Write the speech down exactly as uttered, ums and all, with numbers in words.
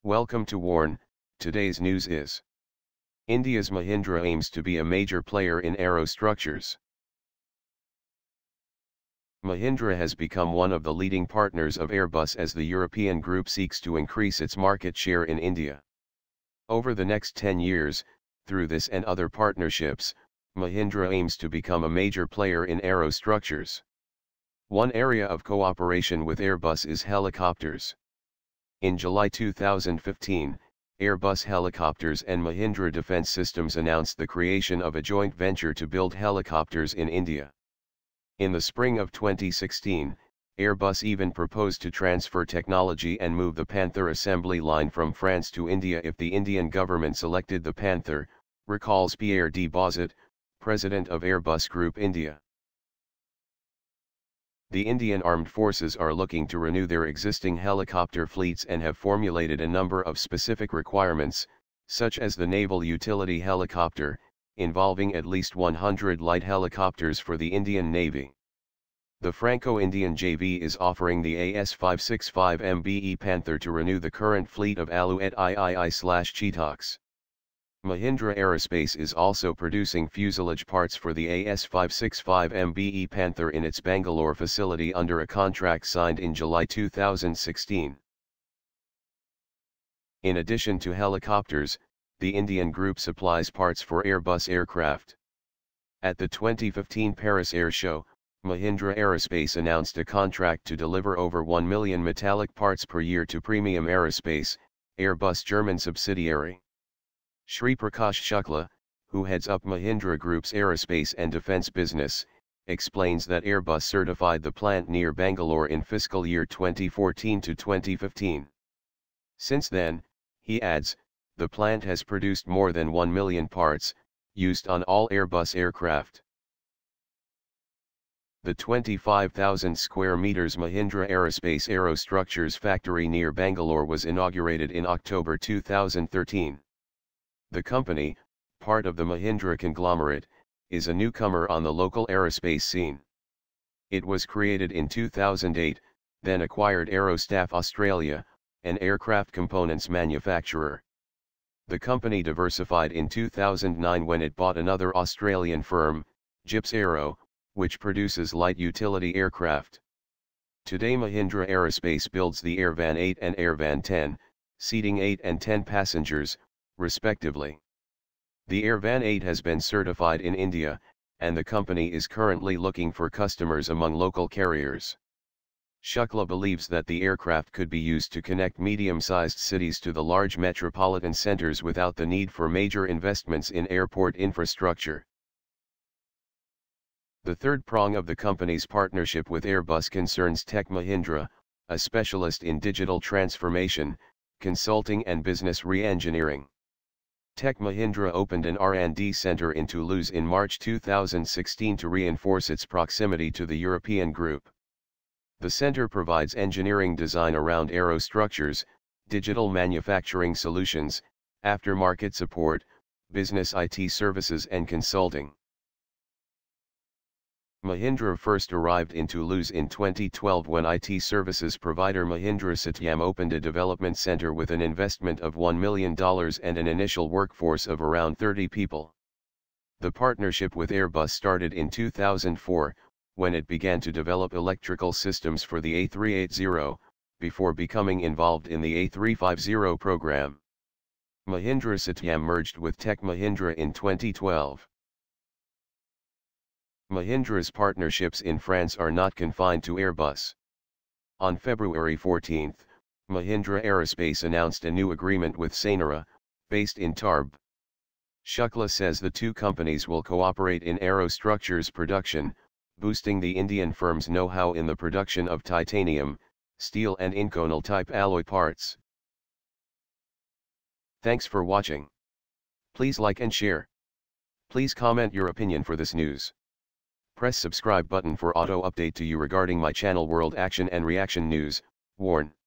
Welcome to Warn. Today's news is India's Mahindra aims to be a major player in aerostructures. Mahindra has become one of the leading partners of Airbus as the European group seeks to increase its market share in India. Over the next ten years, through this and other partnerships, Mahindra aims to become a major player in aerostructures. One area of cooperation with Airbus is helicopters. In July two thousand fifteen, Airbus Helicopters and Mahindra Defence Systems announced the creation of a joint venture to build helicopters in India. In the spring of twenty sixteen, Airbus even proposed to transfer technology and move the Panther assembly line from France to India if the Indian government selected the Panther, recalls Pierre de Bausset, president of Airbus Group India. The Indian Armed Forces are looking to renew their existing helicopter fleets and have formulated a number of specific requirements, such as the Naval Utility Helicopter, involving at least one hundred light helicopters for the Indian Navy. The Franco-Indian J V is offering the A S five sixty-five MBe Panther to renew the current fleet of Alouette three Chetaks. Mahindra Aerospace is also producing fuselage parts for the A S five sixty-five MBe Panther in its Bangalore facility under a contract signed in July two thousand sixteen. In addition to helicopters, the Indian group supplies parts for Airbus aircraft. At the twenty fifteen Paris Air Show, Mahindra Aerospace announced a contract to deliver over one million metallic parts per year to Premium Aerospace, Airbus' German subsidiary. Shri Prakash Shukla, who heads up Mahindra Group's aerospace and defense business, explains that Airbus certified the plant near Bangalore in fiscal year twenty fourteen to twenty fifteen. Since then, he adds, the plant has produced more than one million parts, used on all Airbus aircraft. The twenty-five thousand square meters Mahindra Aerospace Aerostructures factory near Bangalore was inaugurated in October two thousand thirteen. The company, part of the Mahindra conglomerate, is a newcomer on the local aerospace scene. It was created in two thousand eight, then acquired Aerostaff Australia, an aircraft components manufacturer. The company diversified in two thousand nine when it bought another Australian firm, Gips Aero, which produces light utility aircraft. Today Mahindra Aerospace builds the Airvan eight and Airvan ten, seating eight and ten passengers, respectively. The Airvan eight has been certified in India, and the company is currently looking for customers among local carriers. Shukla believes that the aircraft could be used to connect medium-sized cities to the large metropolitan centers without the need for major investments in airport infrastructure. The third prong of the company's partnership with Airbus concerns Tech Mahindra, a specialist in digital transformation, consulting and business re-engineering. Tech Mahindra opened an R and D center in Toulouse in March two thousand sixteen to reinforce its proximity to the European group. The center provides engineering design around aerostructures, digital manufacturing solutions, aftermarket support, business I T services and consulting. Mahindra first arrived in Toulouse in twenty twelve when I T services provider Mahindra Satyam opened a development center with an investment of one million dollars and an initial workforce of around thirty people. The partnership with Airbus started in two thousand four, when it began to develop electrical systems for the A three eighty, before becoming involved in the A three fifty program. Mahindra Satyam merged with Tech Mahindra in twenty twelve. Mahindra's partnerships in France are not confined to Airbus. On February fourteenth, Mahindra Aerospace announced a new agreement with Sainera, based in Tarbes. Shukla says the two companies will cooperate in aerostructures production, boosting the Indian firm's know-how in the production of titanium, steel and Inconel-type alloy parts. Thanks for watching. Please like and share. Please comment your opinion for this news. Press subscribe button for auto update to you regarding my channel World Action and Reaction News. Warn.